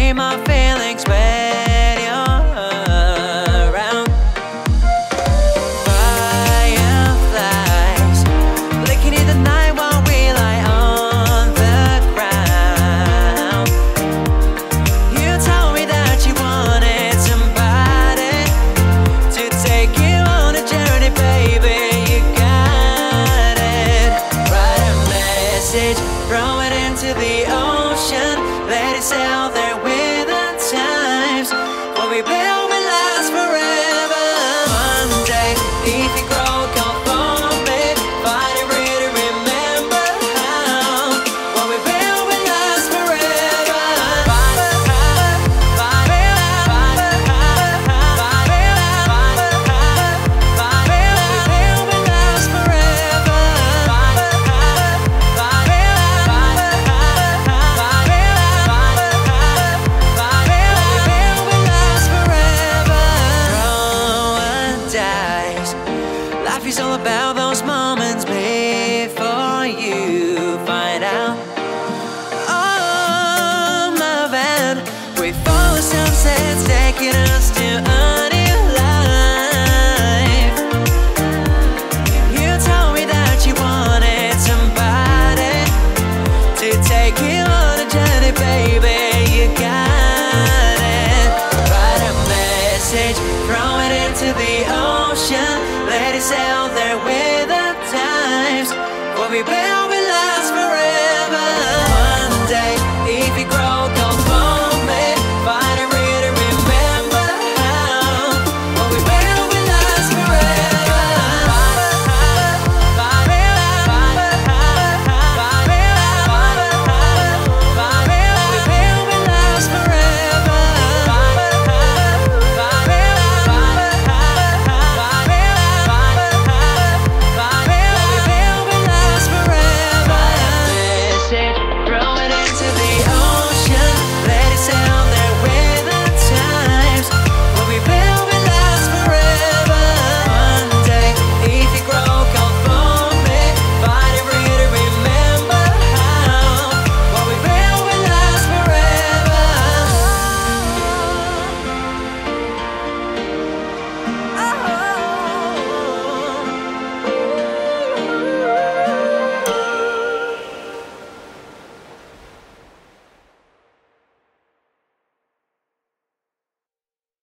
betray my feelings when you're around. Fireflies blinking in the night while we lie on the ground. You told me that you wanted somebody to take you on a journey, baby. You got it. Write a message, throw it into the ocean, let it sail there with the times. What we build will last forever. One day, if you grow, come for me. Find it, really remember how what we build will last forever. Life is all about those moments before you find out. Oh, my bad. We follow sunsets taking us to